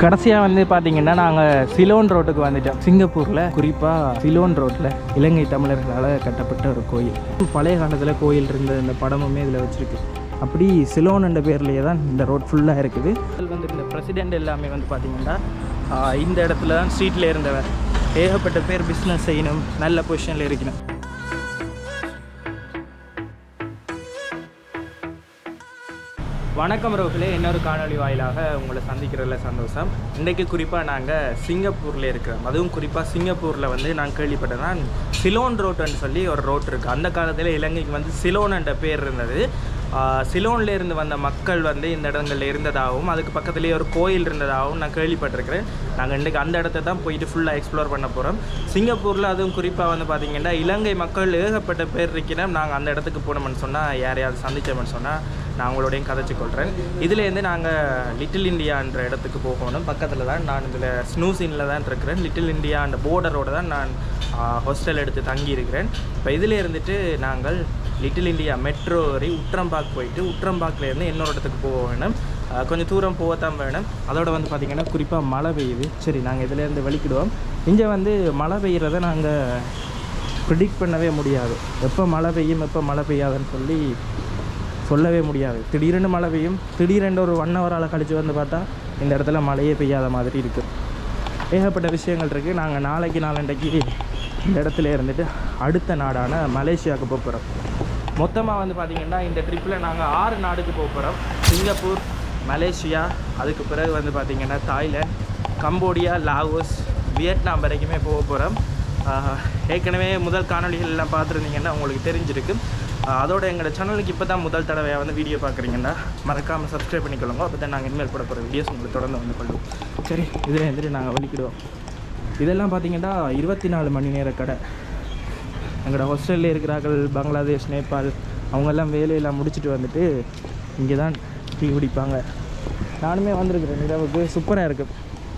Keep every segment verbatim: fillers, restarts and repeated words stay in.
கடைசியாக வந்து பார்த்தீங்கன்னா நாங்கள் சிலோன் ரோட்டுக்கு வந்துட்டோம். சிங்கப்பூரில் குறிப்பாக சிலோன் ரோட்டில் இலங்கை தமிழர்களால் கட்டப்பட்ட ஒரு கோயில். பழைய காலத்தில் கோயில் இருந்த இந்த படமுமே இதில் வச்சுருக்கு. அப்படி சிலோன் என்ற பேர்லேயே தான் இந்த ரோட் ஃபுல்லாக இருக்குது. அதில் வந்து இந்த பிரசிடெண்ட் எல்லாமே வந்து பார்த்திங்கன்னா இந்த இடத்துல தான் ஸ்ட்ரீட்டில் இருந்தவர். ஏகப்பட்ட பேர் பிஸ்னஸ் செய்யணும், நல்ல பொசிஷனில் இருக்கணும். வணக்கம் ரோக்கிலே, இன்னொரு காணொலி வாயிலாக உங்களை சந்திக்கிறதுல சந்தோஷம். இன்றைக்கு குறிப்பாக நாங்கள் சிங்கப்பூரில் இருக்கிறோம். அதுவும் குறிப்பாக சிங்கப்பூரில் வந்து நான் கேள்விப்பட்டேன்னா சிலோன் ரோட்டுன்னு சொல்லி ஒரு ரோட் இருக்குது. அந்த காலத்தில் இலங்கைக்கு வந்து சிலோன் என்ற பேர் இருந்தது. சிலோனில் இருந்து வந்த மக்கள் வந்து இந்த இடங்களில் இருந்ததாகவும் அதுக்கு பக்கத்துலேயே ஒரு கோயில் இருந்ததாகவும் நான் கேள்விப்பட்டிருக்கிறேன். நாங்கள் இன்றைக்கி அந்த இடத்த தான் போயிட்டு ஃபுல்லாக எக்ஸ்ப்ளோர் பண்ண போகிறோம். சிங்கப்பூரில் அதுவும் குறிப்பாக வந்து பார்த்திங்கன்னா இலங்கை மக்கள் ஏகப்பட்ட பேர் இருக்கிறோம். நாங்கள் அந்த இடத்துக்கு போனோம்னு சொன்னால் யாரையாவது சந்தித்தோம்னு சொன்னால் நான் உங்களோடையும் கதைச்சு கொள்கிறேன். இதுலேருந்து நாங்கள் லிட்டில் இண்டியான்ற இடத்துக்கு போகணும். பக்கத்தில் தான் நான் இதில் ஸ்னூசினில் தான் இருக்கிறேன். லிட்டில் இண்டியா அந்த போர்டரோடு தான் நான் ஹாஸ்டல் எடுத்து தங்கி இருக்கிறேன். இப்போ இதில் இருந்துட்டு நாங்கள் லிட்டில் இண்டியா மெட்ரோ வரை உட்ரம்பாக் போயிட்டு உட்ரம்பாக்லேருந்து இன்னொரு இடத்துக்கு போக வேணும். கொஞ்சம் தூரம் போகத்தான் வேணும். அதோட வந்து பார்த்திங்கன்னா குறிப்பாக மழை பெய்யுது. சரி, நாங்கள் இதிலேருந்து வெளிக்கிடுவோம். இங்கே வந்து மழை பெய்கிறத நாங்கள் ப்ரிடிக்ட் பண்ணவே முடியாது. எப்போ மழை பெய்யும் எப்போ மழை பெய்யாதுன்னு சொல்லி சொல்லவே முடியாது. திடீரென்று மழை பெய்யும், திடீரென்று ஒரு ஒன் ஹவரால் கழித்து வந்து பார்த்தா இந்த இடத்துல மழையே பெய்யாத மாதிரி இருக்குது. ஏகப்பட்ட விஷயங்கள் இருக்குது. நாங்கள் நாளைக்கு நாளண்டைக்கு இந்த இடத்துல இருந்துட்டு அடுத்த நாடான மலேசியாவுக்கு போக போகிறோம். மொத்தமாக வந்து பார்த்திங்கன்னா இந்த ட்ரிப்பில் நாங்கள் ஆறு நாடுக்கு போக போகிறோம். சிங்கப்பூர், மலேசியா, அதுக்கு பிறகு வந்து பார்த்திங்கன்னா தாய்லாந்து, கம்போடியா, லாவோஸ், வியட்நாம் வரைக்குமே போக போகிறோம். ஏற்கனவே முதல் காணொலிகள் எல்லாம் பார்த்துருந்தீங்கன்னா உங்களுக்கு தெரிஞ்சிருக்கு. அதோட எங்களோட சேனலுக்கு இப்போ தான் முதல் தடவையாக வந்து வீடியோ பார்க்குறீங்கன்னா மறக்காமல் சப்ஸ்கிரைப் பண்ணிக்கொள்ளுங்க. அப்போ தான் நாங்கள் இனிமேல் போட போகிற வீடியோஸ் உங்களுக்கு தொடர்ந்து வந்து கொள்ளுவோம். சரி, இதில் வந்துட்டு நாங்கள் வெளிக்கிடுவோம். இதெல்லாம் பார்த்திங்கன்னா இருபத்தி நாலு மணி நேர கடை. எங்களோட ஹாஸ்டலில் இருக்கிறார்கள் பங்களாதேஷ், நேபாள், அவங்கெல்லாம் வேலையெல்லாம் முடிச்சுட்டு வந்துட்டு இங்கே தான் டீ குடிப்பாங்க. நானுமே வந்திருக்கிறேன் இரவுக்கு. சூப்பராக இருக்குது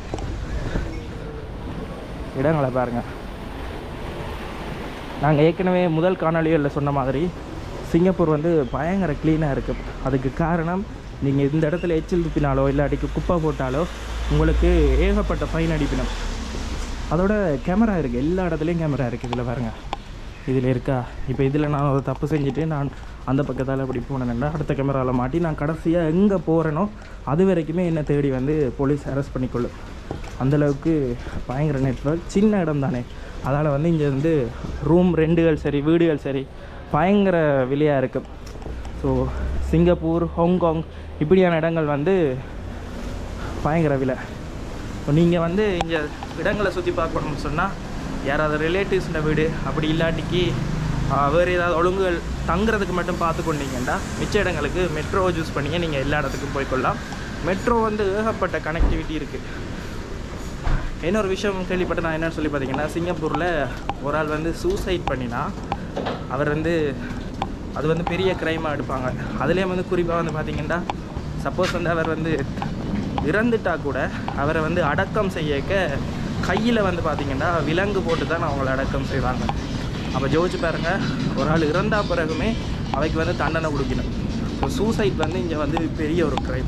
இடங்களை பாருங்கள். நாங்கள் ஏற்கனவே முதல் காணொலிகளில் சொன்ன மாதிரி சிங்கப்பூர் வந்து பயங்கர க்ளீனாக இருக்குது. அதுக்கு காரணம் நீங்கள் இந்த இடத்துல எச்சில் துப்பினாலோ இல்லாட்டிக்கு குப்பை போட்டாலோ உங்களுக்கு ஏகப்பட்ட ஃபைன் அடிப்பினும். அதோட கேமரா இருக்குது, எல்லா இடத்துலையும் கேமரா இருக்குது. இதில் பாருங்கள், இதில் இருக்கா. இப்போ இதில் நான் ஒரு தப்பு செஞ்சுட்டு நான் அந்த பக்கத்தால் அப்படி போனேன்னா அடுத்த கேமராவில் மாட்டி நான் கடைசியாக எங்கே போகிறேனோ அது வரைக்குமே என்னை தேடி வந்து போலீஸ் அரெஸ்ட் பண்ணிக்கொள்ளும். அந்தளவுக்கு பயங்கர நெட்வொர்க். சின்ன இடம் தானே, அதனால் வந்து இங்கே வந்து ரூம் ரெண்டுகள் சரி வீடுகள் சரி பயங்கர விலையாக இருக்குது. ஸோ சிங்கப்பூர், ஹாங்காங் இப்படியான இடங்கள் வந்து பயங்கர விலை. ஸோ நீங்கள் வந்து இங்கே இடங்களை சுற்றி பார்க்கணும்னு சொன்னால் யாராவது ரிலேட்டிவ்ஸோட வீடு அப்படி இல்லாட்டிக்கு வேறு ஏதாவது ஒழுங்குகள் தங்குறதுக்கு மட்டும் பார்த்து கொண்டீங்கன்னா மிச்ச இடங்களுக்கு மெட்ரோ யூஸ் பண்ணியே நீங்கள் எல்லா இடத்துக்கும் போய்க்கொள்ளலாம். மெட்ரோ வந்து ஏகப்பட்ட கனெக்டிவிட்டி இருக்குது. இன்னொரு விஷயம் கேள்விப்பட்ட நான் என்னென்னு சொல்லி பார்த்தீங்கன்னா சிங்கப்பூரில் ஒரு ஆள் வந்து சூசைட் பண்ணினா அவர் வந்து அது வந்து பெரிய க்ரைமாக எடுப்பாங்க. அதுலேயும் வந்து குறிப்பாக வந்து பார்த்திங்கன்னா சப்போஸ் வந்து அவர் வந்து இறந்துட்டா கூட அவரை வந்து அடக்கம் செய்யக்க கையில் வந்து பார்த்திங்கன்னா விலங்கு போட்டு தான் அவங்கள அடக்கம் செய்வாங்க. அப்போ ஜோதிச்சு பாருங்கள், ஒரு ஆள் இறந்தா பிறகுமே அவைக்கு வந்து தண்டனை கொடுக்கணும். ஸோ சூசைட் வந்து இங்கே வந்து பெரிய ஒரு க்ரைம்.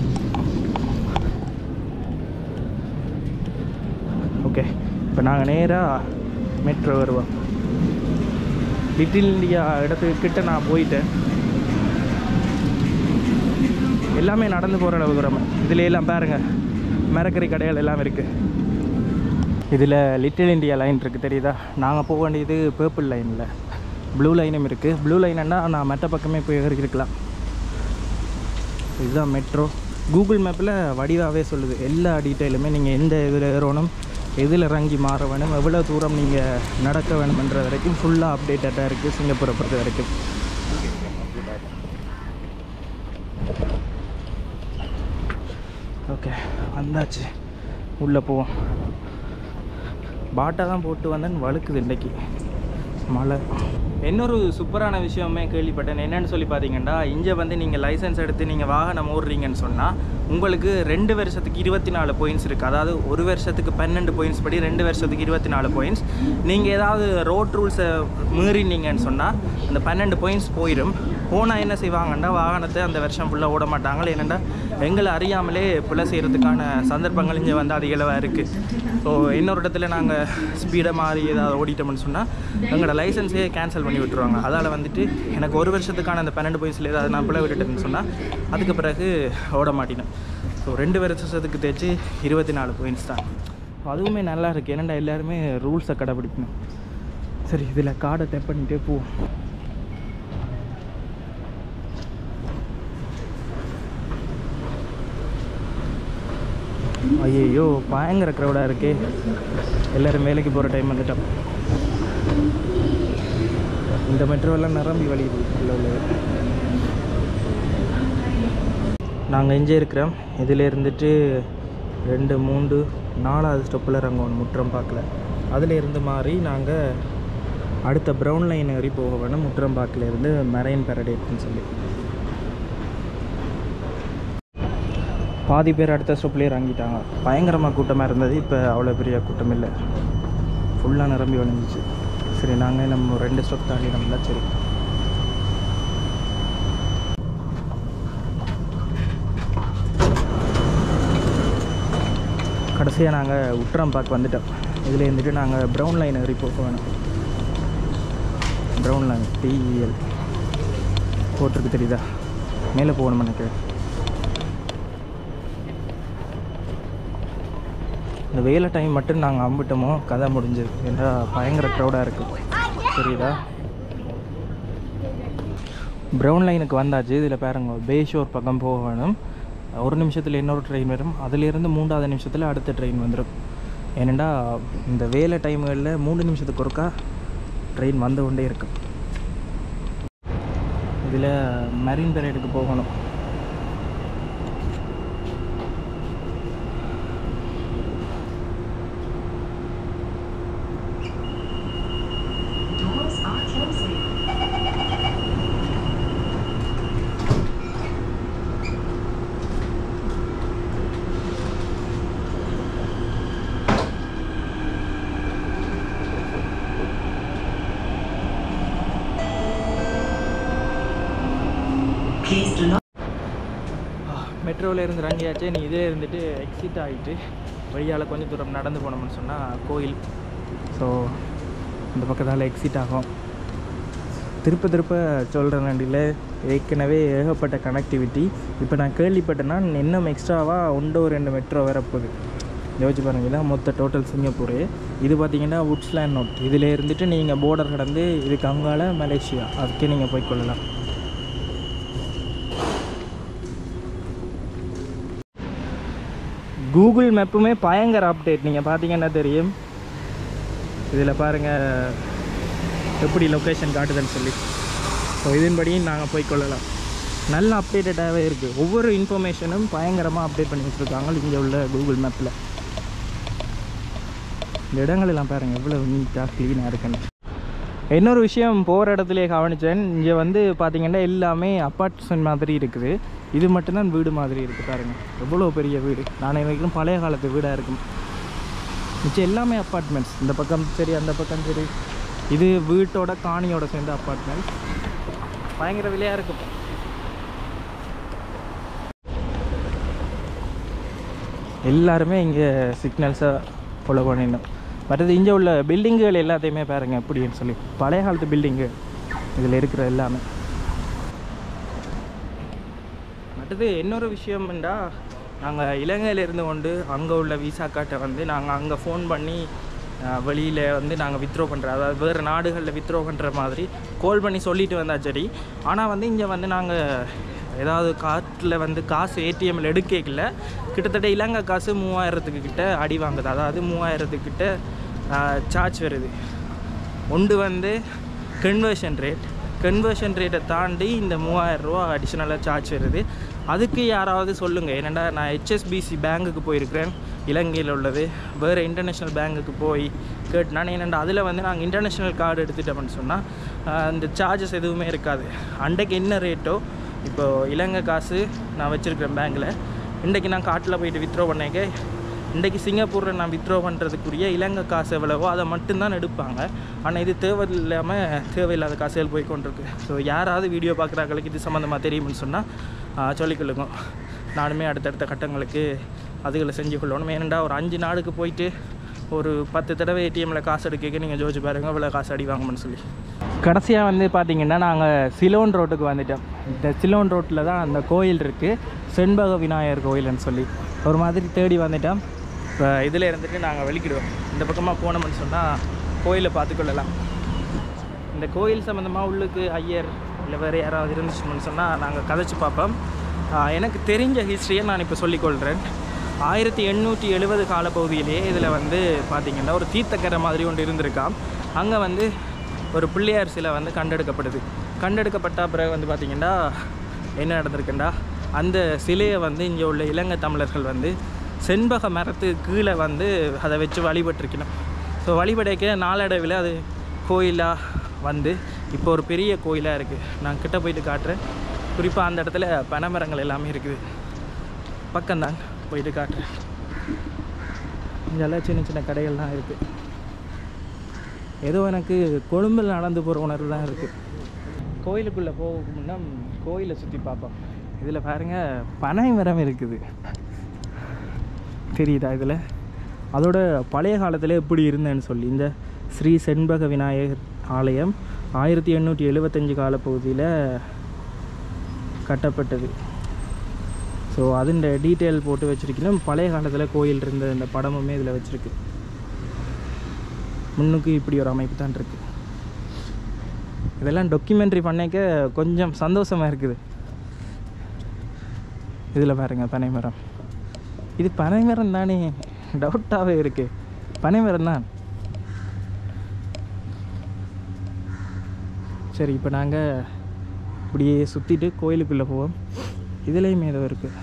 ஓகே, இப்போ நாங்கள் நேராக மெட்ரோ வருவோம். லிட்டில் இண்டியா இடத்துக்கிட்ட நான் போயிட்டேன். எல்லாமே நடந்து போகிற அளவு தூரம். இதில் எல்லாம் பாருங்கள், மரக்கறி கடைகள் எல்லாம் இருக்குது. இதில் லிட்டில் இண்டியா லைன் இருக்குது, தெரியுதா? நாங்கள் போக வேண்டியது பர்பிள் லைனில். ப்ளூ லைனும் இருக்குது. ப்ளூ லைன்னா நான் மற்ற பக்கமே போய் இருக்கலாம். இதுதான் மெட்ரோ. கூகுள் மேப்பில் வடிவாகவே சொல்லுது எல்லா டீட்டெயிலுமே. நீங்கள் எந்த இதில் ஏறணும், எதில் இறங்கி மாற வேணும், எவ்வளோ தூரம் நீங்கள் நடக்க வேணுமன்ற வரைக்கும் ஃபுல்லாக அப்டேட்டடாக இருக்குது சிங்கப்பூரை பொறுத்த வரைக்கும். ஓகே, வந்தாச்சு, உள்ளே போவோம். பாட்டா தான் போட்டு வந்தேன்னு வழுக்குது இன்றைக்கி மழை. இன்னொரு சூப்பரான விஷயமே கேள்விப்பட்டேன். என்னென்னு சொல்லி பார்த்தீங்கன்னா இங்கே வந்து நீங்கள் லைசன்ஸ் எடுத்து நீங்கள் வாகனம் ஓடுறீங்கன்னு சொன்னால் உங்களுக்கு ரெண்டு வருஷத்துக்கு இருபத்தி நாலு பாயிண்ட்ஸ் இருக்குது. அதாவது ஒரு வருஷத்துக்கு பன்னெண்டு பாயிண்ட்ஸ் படி ரெண்டு வருஷத்துக்கு இருபத்தி நாலு பாயிண்ட்ஸ். நீங்கள் ஏதாவது ரோட் ரூல்ஸை மீறினீங்கன்னு சொன்னால் அந்த பன்னெண்டு பாயிண்ட்ஸ் போயிடும். போனால் என்ன செய்வாங்கன்னா வாகனத்தை அந்த வருஷம் ஃபுல்லாக ஓட மாட்டாங்க. ஏனெண்டா எங்களை அறியாமலே பிள்ளை செய்கிறதுக்கான சந்தர்ப்பங்கள் இங்கே வந்து அதிகளவாக இருக்குது. ஸோ இன்னொரு இடத்துல நாங்கள் ஸ்பீடை மாறி ஏதாவது ஓடிட்டோம்னு சொன்னால் எங்களோட லைசன்ஸே கேன்சல் பண்ணி விட்டுருவாங்க. அதால் வந்துட்டு எனக்கு ஒரு வருஷத்துக்கான அந்த பன்னெண்டு பாயிண்ட்ஸில் ஏதாவது நான் பிள்ளை விட்டுட்டேன்னு சொன்னால் அதுக்கு பிறகு ஓட மாட்டினேன். ஸோ ரெண்டு வருஷத்துக்கு தேய்ச்சி இருபத்தி நாலு பாயிண்ட்ஸ் தான். அதுவுமே நல்லா இருக்குது. ஏன்னா எல்லாருமே ரூல்ஸை கடைப்பிடிக்கணும். சரி, இதில் கார்டை டெப் பண்ணிகிட்டே போவோம். ஐயோ பயங்கர க்ரௌடாக இருக்கே. எல்லோரும் வேலைக்கு போகிற டைம் வந்துட்டோம். இந்த மெட்ரோவெல்லாம் நிரம்பி வழியுது. இல்லை இல்லை நாங்கள் எங்கே இருக்கிறோம். இதில் இருந்துட்டு ரெண்டு மூன்று நாலாவது ஸ்டெப்பில் இறங்குவோம் முற்றம் பார்க்கல. அதில் இருந்து மாறி நாங்கள் அடுத்த ப்ரௌன் லைன் ஏறி போக வேணும். முற்றம் பார்க்கில் இருந்து மெரைன் பேரடைஸ்ன்னு சொல்லி பாதி பேர் அடுத்த ஸ்டெப்லேயே இறங்கிட்டாங்க. பயங்கரமாக கூட்டமாக இருந்தது. இப்போ அவ்வளோ பெரிய கூட்டம் இல்லை, ஃபுல்லாக நிரம்பி வளைஞ்சிச்சு. சரி, நாங்கள் நம்ம ரெண்டு ஸ்டெப் தாண்டி நம்மளா. சரி, கடைசியாக நாங்கள் உட்ரம் பார்க் வந்துட்டோம். இதில் இருந்துட்டு நாங்கள் ப்ரௌன் லைன் ஏறி போக வேணும். ப்ரௌன் லைன் டிஇஎல் போட்டிருக்கு, தெரியுதா? மேலே போகணும் எனக்கு. இந்த வேலை டைம் மட்டும் நாங்கள் அம்பிட்டோமோ கதை முடிஞ்சது. ஏன்னா பயங்கர க்ரௌடாக இருக்குது, தெரியுதா? ப்ரௌன் லைனுக்கு வந்தாச்சு. இதில் பாருங்க, பேஷோர் பக்கம் போக வேணும். ஒரு நிமிஷத்தில் இன்னொரு ட்ரெயின் வரும். அதிலிருந்து மூன்றாவது நிமிஷத்தில் அடுத்த ட்ரெயின் வந்துடும். ஏனெண்டா இந்த வேலை டைம்களில் மூணு நிமிஷத்துக்கு ஒருக்கா ட்ரெயின் வந்து கொண்டே இருக்கும். இதில் மெரின் பரேடுக்கு போகணும். மெட்ரோவில் இருந்து இறங்கியாச்சு. நீ இதே இருந்துட்டு எக்ஸிட் ஆகிட்டு வழியால் கொஞ்சம் தூரம் நடந்து போனோம்னு சொன்னால் கோயில். ஸோ இந்த பக்கத்தால் எக்ஸிட் ஆகும். திருப்ப திருப்ப சொல்கிற நண்டியில் ஏற்கனவே ஏகப்பட்ட கனெக்டிவிட்டி. இப்போ நான் கேள்விப்பட்டேன்னா இன்னும் எக்ஸ்ட்ராவாக ஒன்றோ ரெண்டு மெட்ரோ வரப்போகுது. யோசிச்சு பாருங்க, இதான் மொத்த டோட்டல் சிங்கப்பூர். இது பார்த்திங்கன்னா வுட்ஸ்லேண்ட் நோட். இதில் இருந்துட்டு நீங்கள் போர்டர் கடந்து இதுக்கு அங்கால மலேசியா, அதுக்கே நீங்கள் போய்க்கொள்ளலாம். கூகுள் மேப்புமே பயங்கர அப்டேட். நீங்கள் பார்த்தீங்கன்னா தெரியும். இதில் பாருங்கள் எப்படி லொக்கேஷன் காட்டுதுன்னு சொல்லி. ஸோ இதன்படியும் நாங்கள் போய்க்கொள்ளலாம். நல்ல அப்டேட்டடாகவே இருக்குது. ஒவ்வொரு இன்ஃபர்மேஷனும் பயங்கரமாக அப்டேட் பண்ணி வச்சுருக்காங்க இங்கே உள்ள கூகுள் மேப்பில். இந்த இடங்களெல்லாம் பாருங்கள் எவ்வளோ நீட்டாக க்ளீனாக இருக்குன்னு. இன்னொரு விஷயம் போகிற இடத்துலையே கவனித்தேன். இங்கே வந்து பார்த்திங்கன்னா எல்லாமே அப்பார்ட்மெண்ட் மாதிரி இருக்குது. இது மட்டும்தான் வீடு மாதிரி இருக்குது. பாருங்கள் எவ்வளோ பெரிய வீடு. நான் நினைக்கிறேன் பழைய காலத்து வீடாக இருக்கும். மிச்சம் எல்லாமே அப்பார்ட்மெண்ட்ஸ். இந்த பக்கம் சரி, அந்த பக்கம் சரி. இது வீட்டோட காணியோட சேர்ந்த அப்பார்ட்மெண்ட்ஸ். பயங்கர விலையாக இருக்கும். எல்லாருமே இங்கே சிக்னல்ஸை ஃபாலோ பண்ணிடணும். மற்றது இங்கே உள்ள பில்டிங்குகள் எல்லாத்தையுமே பாருங்கள் எப்படின்னு சொல்லி. பழைய காலத்து பில்டிங்கு இதில் இருக்கிற எல்லாமே. மற்றது இன்னொரு விஷயம்டா, நாங்கள் இலங்கையிலேருந்து கொண்டு அங்கே உள்ள விசா கார்ட்டை வந்து நாங்கள் அங்கே ஃபோன் பண்ணி வெளியில் வந்து நாங்கள் வித்ட்ரா பண்ணுற, அதாவது வேறு நாடுகளில் வித்ட்ரா பண்ணுற மாதிரி கால் பண்ணி சொல்லிட்டு வந்தால் சரி. ஆனால் வந்து இங்கே வந்து நாங்கள் ஏதாவது கார்ட்டில் வந்து காசு ஏடிஎம்மில் எடுக்கல, கிட்டத்தட்ட இலங்கை காசு மூவாயிரத்துக்கு கிட்ட அடி வாங்குது. அதாவது மூவாயிரத்துக்கிட்ட சார்ஜ் வருது. ஒன்று வந்து கன்வர்ஷன் ரேட். கன்வர்ஷன் ரேட்டை தாண்டி இந்த மூவாயிரம் ரூபா அடிஷ்னலாக சார்ஜ் வருது. அதுக்கு யாராவது சொல்லுங்கள். ஏன்னா நான் ஹெச்எஸ்பிசி பேங்குக்கு போயிருக்கிறேன் இலங்கையில் உள்ளது. வேறு இன்டர்நேஷ்னல் பேங்குக்கு போய் கேட்டுனா என்னென்னா அதில் வந்து நாங்கள் இன்டர்நேஷ்னல் கார்டு எடுத்துட்டோம்னு சொன்னால் அந்த சார்ஜஸ் எதுவுமே இருக்காது. அன்றைக்கு என்ன ரேட்டோ, இப்போது இலங்கை காசு நான் வச்சுருக்கிறேன் பேங்கில், இன்றைக்கி நான் காட்டில் போயிட்டு வித்ட்ரா பண்ணிக்க இன்றைக்கி சிங்கப்பூரில் நான் வித்ட்ரா பண்ணுறதுக்குரிய இலங்கை காசு எவ்வளவோ அதை மட்டும்தான் எடுப்பாங்க. ஆனால் இது தேவையில்லாமல் தேவையில்லாத காசுகள் போய் கொண்டிருக்கு. ஸோ யாராவது வீடியோ பார்க்குறாங்களுக்கு இது சம்மந்தமாக தெரியும்னு சொன்னால் சொல்லிக்கொள்ளுங்க. நானுமே அடுத்தடுத்த கட்டங்களுக்கு அதுகளை செஞ்சு கொள்ளணும். ஏனெண்டா ஒரு அஞ்சு நாளுக்கு போயிட்டு ஒரு பத்து தடவை ஏடிஎம்மில் காசு எடுக்க நீங்கள் ஜோதிச்சு பாருங்கள் இவ்வளோ காசு அடி வாங்கணும்னு சொல்லி. கடைசியாக வந்து பார்த்திங்கன்னா நாங்கள் சிலோன் ரோட்டுக்கு வந்துட்டோம். இந்த சிலோன் ரோட்டில் தான் அந்த கோயில் இருக்குது, செண்பக விநாயகர் கோயில்னு சொல்லி ஒரு மாதிரி தேடி வந்துட்டோம். இப்போ இதில் இருந்துட்டு நாங்கள் வெளிக்கிடுவோம். இந்த பக்கமாக போனோம்னு சொன்னால் கோயிலை பார்த்துக்கொள்ளலாம். இந்த கோயில் சம்மந்தமாக உள்ளுக்கு ஐயர் இல்லை வேறு யாராவது இருந்துச்சுன்னு சொன்னால் நாங்கள் கதைச்சி பார்ப்போம். எனக்கு தெரிஞ்ச ஹிஸ்ட்ரியை நான் இப்போ சொல்லிக்கொள்கிறேன். ஆயிரத்தி எண்ணூற்றி எழுபது காலப்பகுதியிலேயே இதில் வந்து பார்த்திங்கன்னா ஒரு தீர்த்தக்கரை மாதிரி ஒன்று இருந்திருக்காம். அங்கே வந்து ஒரு பிள்ளையார் சிலை வந்து கண்டெடுக்கப்படுது. கண்டெடுக்கப்பட்ட பிறகு வந்து பார்த்திங்கன்னா என்ன நடந்திருக்குண்டா, அந்த சிலையை வந்து இங்கே உள்ள இலங்கை தமிழர்கள் வந்து செண்பக மரத்துக்கு கீழே வந்து அதை வச்சு வழிபட்டிருக்கணும். ஸோ வழிபடைக்க நாளடைவில் அது கோயிலாக வந்து இப்போ ஒரு பெரிய கோயிலாக இருக்குது. நான் கிட்டே போயிட்டு காட்டுறேன். குறிப்பாக அந்த இடத்துல பனைமரங்கள் எல்லாமே இருக்குது. பக்கம்தான் போயிட்டு காட்டுறேன். இங்கெல்லாம் சின்ன சின்ன கடைகள்லாம் இருக்குது. ஏதோ எனக்கு கொழும்பில் நடந்து போகிற உணர்வு தான் இருக்குது. கோயிலுக்குள்ளே போக முன்னா கோயிலை சுற்றி பார்ப்போம். இதில் பாருங்கள் பனை மரம் இருக்குது, தெரியுதா? இதில் அதோட பழைய காலத்தில் எப்படி இருந்தேன்னு சொல்லி இந்த ஸ்ரீ செண்பக விநாயகர் ஆலயம் ஆயிரத்தி எண்ணூற்றி எழுபத்தஞ்சு காலப்பகுதியில் கட்டப்பட்டது. ஸோ அதுண்ட டீட்டெயில் போட்டு வச்சுருக்கணும். பழைய காலத்தில் கோயில் இருந்த இந்த படமுமே இதில் வச்சுருக்கு. முன்னுக்கு இப்படி ஒரு அமைப்பு தான் இருக்குது. இதெல்லாம் டாக்குமெண்ட்ரி பண்ணிக்க கொஞ்சம் சந்தோஷமாக இருக்குது. இதில் பாருங்கள் பனைமரம். இது பனைமரம் தானே, டவுட்டாகவே இருக்குது. பனைமரம் தான். சரி, இப்போ நாங்கள் இப்படியே சுற்றிட்டு கோயிலுக்குள்ளே போவோம். இதுலேயும் ஏதோ இருக்குது.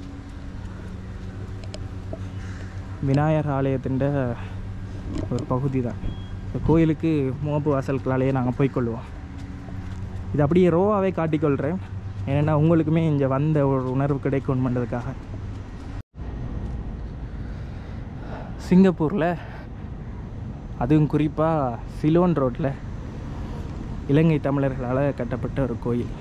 விநாயகர் ஆலயத்தின் ஒரு பகுதி தான். இந்த கோயிலுக்கு முகப்பு வாசல்களாலேயே நாங்கள் போய்க்கொள்வோம். இது அப்படியே ரோவாகவே காட்டிக்கொள்கிறேன். ஏன்னா உங்களுக்குமே இங்கே வந்த ஒரு உணர்வு கிடைக்கும் பண்ணுறதுக்காக. சிங்கப்பூரில் அதுவும் குறிப்பாக சிலோன் ரோட்டில் இலங்கை தமிழர்களால் கட்டப்பட்ட ஒரு கோயில்.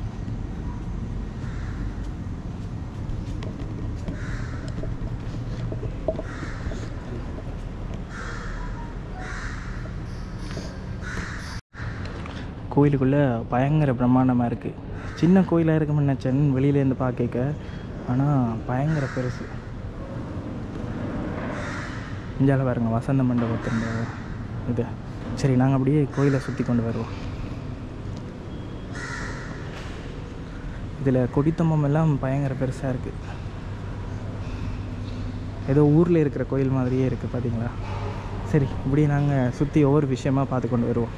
கோயிலுக்குள்ளே பயங்கர பிரம்மாண்டமாக இருக்குது. சின்ன கோயிலாக இருக்குன்னு நினச்சேன் வெளியிலேருந்து பார்க்க, ஆனால் பயங்கர பெருசு. இஞ்சால பாருங்க வசந்த மண்டபத்தின் இது. சரி, நாங்கள் அப்படியே கோயிலை சுற்றி கொண்டு வருவோம். இதில் கொடித்தம்பம் எல்லாம் பயங்கர பெருசாக இருக்குது. ஏதோ ஊரில் இருக்கிற கோயில் மாதிரியே இருக்குது, பார்த்தீங்களா? சரி, இப்படியே நாங்கள் சுற்றி ஒவ்வொரு விஷயமாக பார்த்து கொண்டு வருவோம்.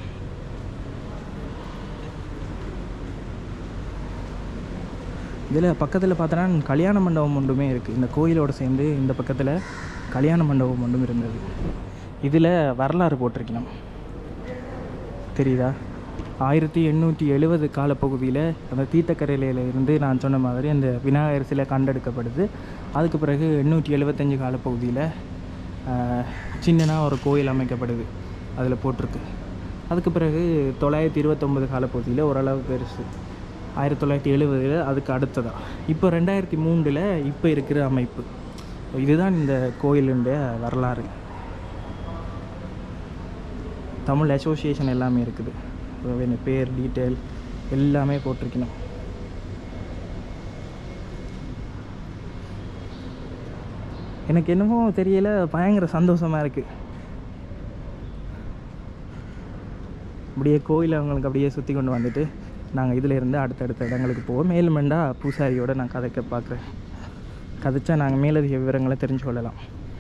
இதில் பக்கத்தில் பார்த்தோன்னா கல்யாண மண்டபம் ஒன்றுமே இருக்குது. இந்த கோயிலோடு சேர்ந்து இந்த பக்கத்தில் கல்யாண மண்டபம் ஒன்றும் இருந்தது. இதில் வரலாறு போட்டிருக்கலாம், தெரியுதா? ஆயிரத்தி எண்ணூற்றி எழுபது காலப்பகுதியில் அந்த தீர்த்தக்கரையில இருந்து நான் சொன்ன மாதிரி அந்த விநாயகர் சிலை கண்டெடுக்கப்படுது. அதுக்கு பிறகு எண்ணூற்றி எழுபத்தஞ்சு காலப்பகுதியில் சின்னனாக ஒரு கோயில் அமைக்கப்படுது, அதில் போட்டிருக்கு. அதுக்கு பிறகு தொள்ளாயிரத்தி இருபத்தொம்பது காலப்பகுதியில் ஓரளவு பெருசு. ஆயிரத்தி தொள்ளாயிரத்தி எழுபதில் அதுக்கு அடுத்ததான். இப்போ ரெண்டாயிரத்தி மூன்றில் இப்போ இருக்கிற அமைப்பு. இதுதான் இந்த கோயிலுடைய வரலாறு. தமிழ் அசோசியேஷன் எல்லாமே இருக்குது. பேர் டீட்டெயில் எல்லாமே போட்டிருக்கணும். எனக்கு என்னமோ தெரியல, பயங்கர சந்தோஷமாக இருக்குது. அப்படியே கோயிலை அவங்களுக்கு அப்படியே சுற்றி கொண்டு வந்துட்டு நாங்கள் இதில் இருந்து அடுத்தடுத்த இடங்களுக்கு போவோம். மேலுமெண்டா பூசாரியோடு நான் கதைக்க பார்க்குறேன். கதைச்சா நாங்கள் மேலதிக விவரங்களை தெரிஞ்சு கொள்ளலாம்.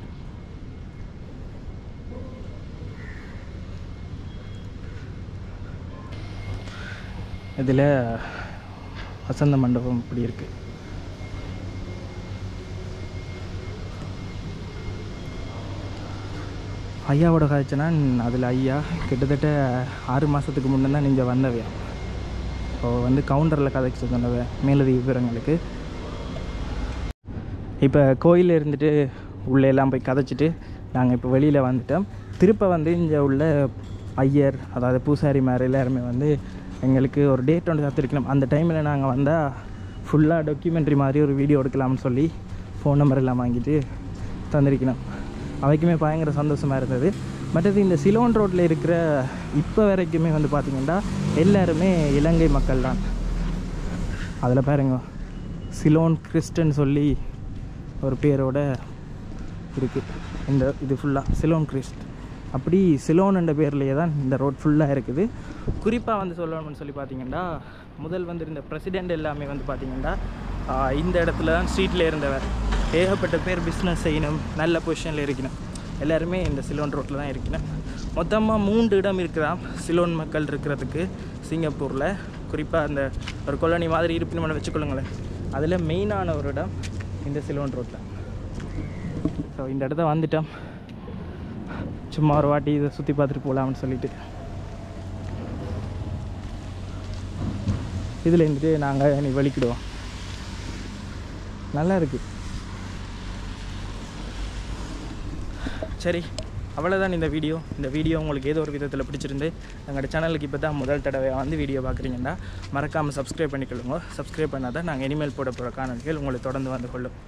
இதில் வசந்த மண்டபம் இப்படி இருக்குது. ஐயாவோட காய்ச்சனா அதில் ஐயா கிட்டத்தட்ட ஆறு மாதத்துக்கு முன்னே தான் நீங்கள் வந்தவையா. இப்போ வந்து கவுண்டரில் கதைச்சு சொன்னவ மேலதி விவரங்களுக்கு. இப்போ கோயிலில் இருந்துட்டு உள்ளே எல்லாம் போய் கதைச்சிட்டு நாங்கள் இப்போ வெளியில் வந்துட்டோம். திருப்ப வந்து இங்கே உள்ள ஐயர் அதாவது பூசாரி மாதிரி எல்லாருமே வந்து எங்களுக்கு ஒரு டேட் ஒன்று காத்திருக்கணும். அந்த டைமில் நாங்கள் வந்தால் ஃபுல்லாக டாக்குமெண்ட்ரி மாதிரி ஒரு வீடியோ எடுக்கலாம்னு சொல்லி ஃபோன் நம்பர் எல்லாம் வாங்கிட்டு தந்திருக்கணும். அவைக்குமே பயங்கர சந்தோஷமாக இருந்தது. மற்றது இந்த சிலோன் ரோட்டில் இருக்கிற இப்போ வரைக்குமே வந்து பார்த்திங்கன்னா எல்லாருமே இலங்கை மக்கள் தான். அதில் பாருங்க சிலோன் கிறிஸ்டன் சொல்லி ஒரு பேரோட இருக்குது. இந்த இது ஃபுல்லாக சிலோன் கிறிஸ்ட் அப்படி சிலோன் என்ற பேர்லேயே தான் இந்த ரோட் ஃபுல்லாக இருக்குது. குறிப்பாக வந்து சொல்லணும்னு சொல்லி பார்த்திங்கன்னா முதல் வந்து இந்த பிரசிடெண்ட் எல்லாமே வந்து பார்த்திங்கன்னா இந்த இடத்துல தான் ஸ்ட்ரீட்டில் இருந்தவர். ஏகப்பட்ட பேர் பிஸ்னஸ் செய்யணும், நல்ல பொசிஷனில் இருக்கணும், எல்லாருமே இந்த சிலோன் ரோட்டில் தான் இருக்கணும். மொத்தமாக மூன்று இடம் இருக்கிறான் சிலோன் மக்கள் இருக்கிறதுக்கு சிங்கப்பூரில். குறிப்பாக அந்த ஒரு கொலனி மாதிரி இருப்பினும் வச்சுக்கொள்ளுங்களேன். அதில் மெயினான ஒரு இடம் இந்த சிலோன் ரோட்டில். ஸோ இந்த இடத்த வந்துட்டோம். சும்மா ஒரு வாட்டி இதை சுற்றி பார்த்துட்டு போகலாம்னு சொல்லிட்டு இதில் இருந்துட்டு நாங்கள் இனி வலிக்கிடுவோம். நல்லா இருக்குது. சரி, அவ்வளோதான் இந்த வீடியோ. இந்த வீடியோ உங்களுக்கு ஏதோ ஒரு விதத்தில் பிடிச்சிருந்து எங்களோட சேனலுக்கு இப்போ தான் முதல் தடவையாக வந்து வீடியோ பார்க்குறீங்கன்னா மறக்காமல் சப்ஸ்கிரைப் பண்ணிக்கொள்ளுங்க. சப்ஸ்கிரைப் பண்ணால் தான் நாங்கள் இனிமேல் போட போகிற காணொலிகள் உங்களுக்கு தொடர்ந்து வந்து கொள்ளும்.